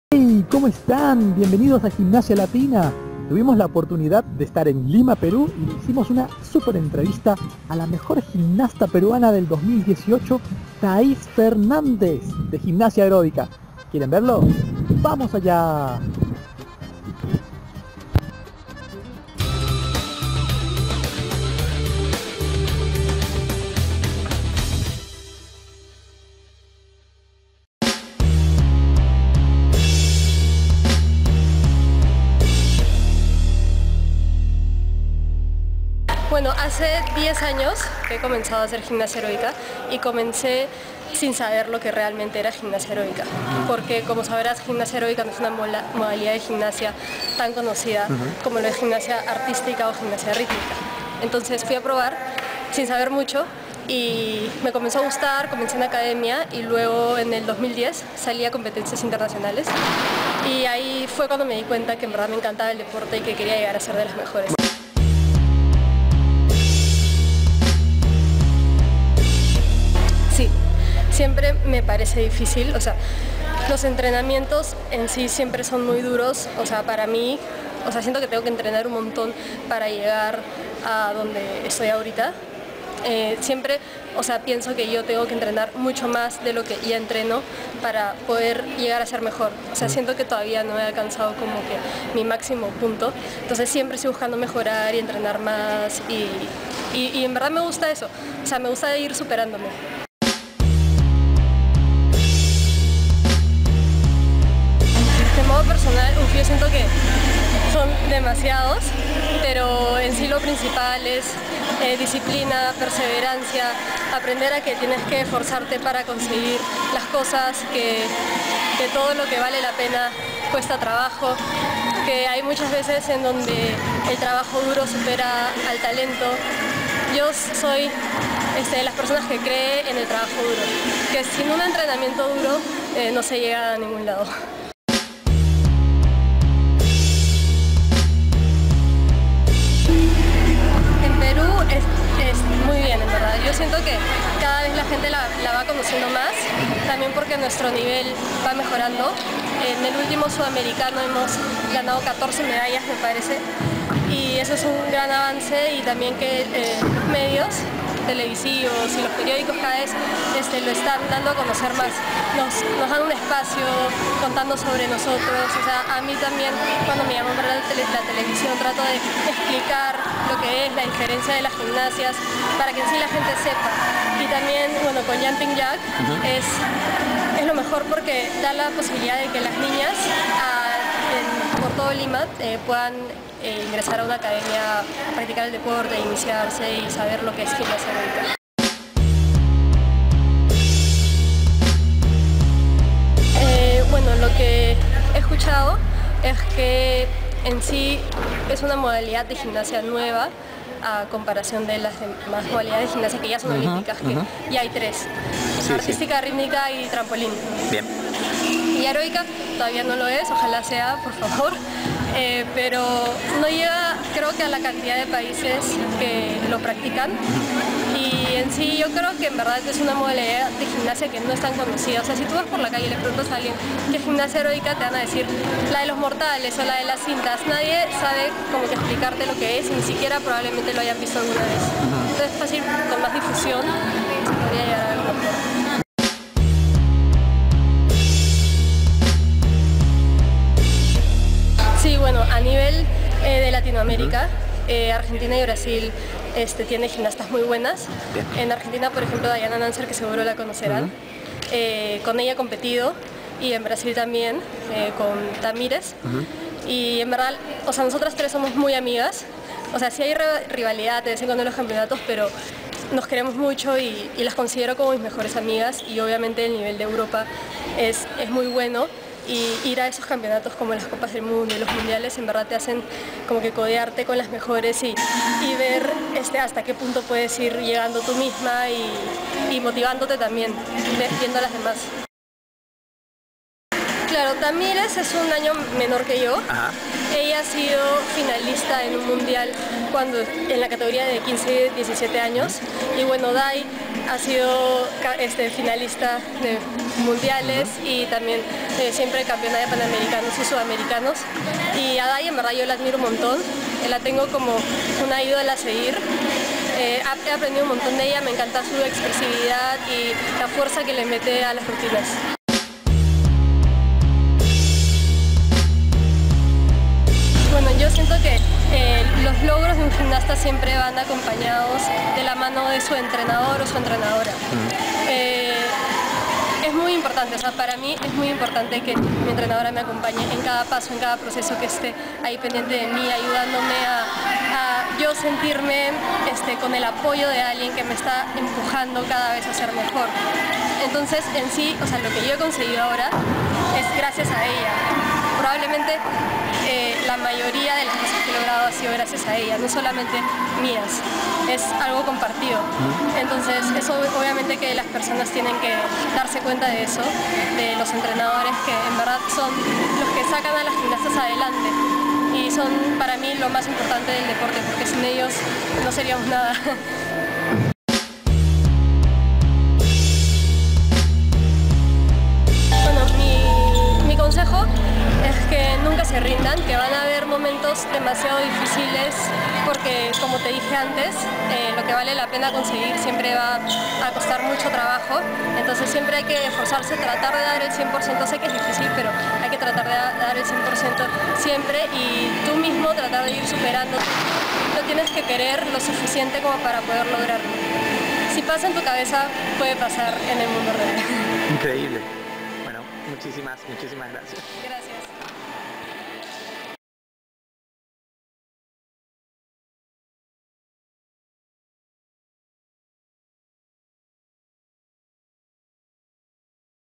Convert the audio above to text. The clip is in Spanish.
Hey, ¿cómo están? Bienvenidos a Gimnasia Latina. Tuvimos la oportunidad de estar en Lima, Perú, y le hicimos una súper entrevista a la mejor gimnasta peruana del 2018, Thaís Fernández, de Gimnasia Aeróbica. ¿Quieren verlo? ¡Vamos allá! Bueno, hace 10 años que he comenzado a hacer gimnasia aeróbica y comencé sin saber lo que realmente era gimnasia aeróbica, porque como sabrás, gimnasia aeróbica no es una modalidad de gimnasia tan conocida como lo es gimnasia artística o gimnasia rítmica. Entonces fui a probar sin saber mucho y me comenzó a gustar, comencé en academia y luego en el 2010 salí a competencias internacionales y ahí fue cuando me di cuenta que en verdad me encantaba el deporte y que quería llegar a ser de las mejores. Sí, siempre me parece difícil, o sea, los entrenamientos en sí siempre son muy duros, o sea, para mí, o sea, siento que tengo que entrenar un montón para llegar a donde estoy ahorita. Siempre, o sea, pienso que yo tengo que entrenar mucho más de lo que ya entreno para poder llegar a ser mejor. O sea, siento que todavía no he alcanzado como que mi máximo punto. Entonces siempre estoy buscando mejorar y entrenar más y en verdad me gusta eso. O sea, me gusta ir superándome. De modo personal, yo siento que son demasiados, pero en sí lo principal es disciplina, perseverancia, aprender a que tienes que esforzarte para conseguir las cosas, que todo lo que vale la pena cuesta trabajo, que hay muchas veces en donde el trabajo duro supera al talento. Yo soy de las personas que cree en el trabajo duro, que sin un entrenamiento duro no se llega a ningún lado. Muy bien, en verdad. Yo siento que cada vez la gente la va conociendo más, también porque nuestro nivel va mejorando. En el último sudamericano hemos ganado 14 medallas, me parece, y eso es un gran avance, y también que los medios televisivos y los periódicos cada vez lo están dando a conocer más, nos dan un espacio contando sobre nosotros. O sea, a mí también cuando me llaman para la televisión trato de explicar lo que es la diferencia de las gimnasias para que en sí la gente sepa. Y también, bueno, con Jumping Jack es lo mejor porque da la posibilidad de que las niñas por todo Lima puedan ingresar a una academia, practicar el deporte, iniciarse y saber lo que es gimnasia aeróbica. Bueno, lo que he escuchado es que en sí es una modalidad de gimnasia nueva a comparación de las demás modalidades de gimnasia que ya son olímpicas, que ya hay 3, artística, rítmica y trampolín. Bien. Y aeróbica todavía no lo es, ojalá sea, por favor, pero no llega, creo que a la cantidad de países que lo practican. Y en sí yo creo que en verdad es una modalidad de gimnasia que no es tan conocida. O sea, si tú vas por la calle y le preguntas a alguien qué es gimnasia aeróbica, te van a decir la de los mortales o la de las cintas. Nadie sabe como que explicarte lo que es, ni siquiera probablemente lo hayan visto alguna vez. Entonces es fácil, con más difusión, se podría llegar a algo mejor. Sí, bueno, a nivel de Latinoamérica, Argentina y Brasil tienen gimnastas muy buenas. Bien. En Argentina, por ejemplo, Dayana Nancer, que seguro la conocerán, con ella he competido, y en Brasil también, con Tamires. Y en verdad, o sea, nosotras 3 somos muy amigas. O sea, sí hay rivalidad de vez en cuando en los campeonatos, pero nos queremos mucho y las considero como mis mejores amigas, y obviamente el nivel de Europa es muy bueno. Y ir a esos campeonatos como las Copas del Mundo y los Mundiales en verdad te hacen como que codearte con las mejores y ver hasta qué punto puedes ir llegando tú misma y motivándote también, viendo a las demás. Claro, Tamires es un año menor que yo. Ajá. Ella ha sido finalista en un mundial en la categoría de 15-17 años. Y bueno, Dai ha sido finalista de mundiales y también siempre campeona de panamericanos y sudamericanos. Y a Day en verdad yo la admiro un montón, la tengo como una ídola a seguir. He aprendido un montón de ella, me encanta su expresividad y la fuerza que le mete a las rutinas. Bueno, yo siento que los logros de un gimnasta siempre van acompañados de la mano de su entrenador o su entrenadora. Es muy importante, o sea, para mí es muy importante que mi entrenadora me acompañe en cada paso, en cada proceso, que esté ahí pendiente de mí, ayudándome a yo sentirme con el apoyo de alguien que me está empujando cada vez a ser mejor. Entonces, en sí, o sea, lo que yo he conseguido ahora es gracias a ella. Probablemente la mayoría de las cosas que he logrado ha sido gracias a ella, no solamente mías, es algo compartido. Entonces eso obviamente que las personas tienen que darse cuenta de eso, de los entrenadores que en verdad son los que sacan a las gimnastas adelante y son para mí lo más importante del deporte, porque sin ellos no seríamos nada. Mi consejo es que nunca se rindan, que van a haber momentos demasiado difíciles porque, como te dije antes, lo que vale la pena conseguir siempre va a costar mucho trabajo, entonces siempre hay que esforzarse, tratar de dar el 100%, sé que es difícil, pero hay que tratar de dar el 100% siempre y tú mismo tratar de ir superándote. No tienes que querer lo suficiente como para poder lograrlo. Si pasa en tu cabeza, puede pasar en el mundo real. Increíble. Muchísimas gracias. Gracias.